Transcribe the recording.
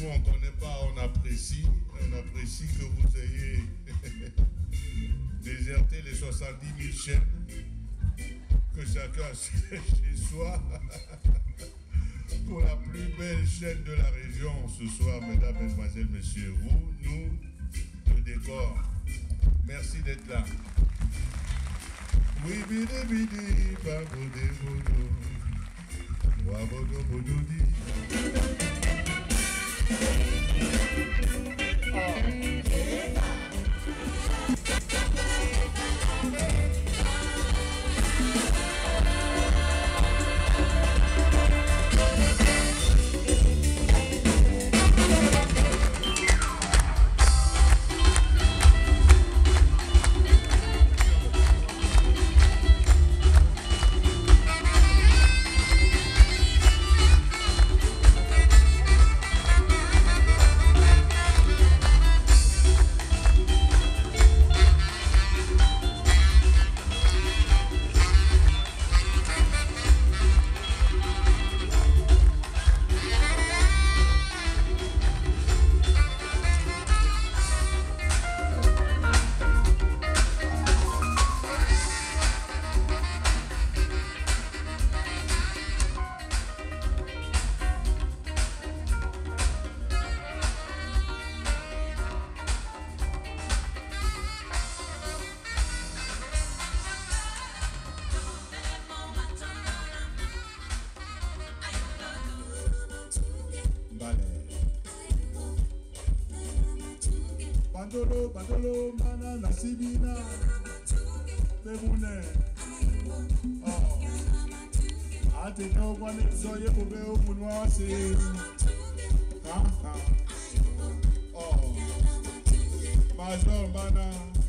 nous on ne connaît pas, on apprécie que vous ayez déserté les 70 000 chaînes, que chacun chez soi, pour la plus belle chaîne de la région ce soir, mesdames, mesdemoiselles, messieurs, vous, nous, le décor. Merci d'être là. Oui, bidi, bidi, baboudé, boudou, wabodo, boudoudi. Bandolo, mana, nasibina, bebune. Oh, ate no one soye bube omunwa se. Oh, mazo mana.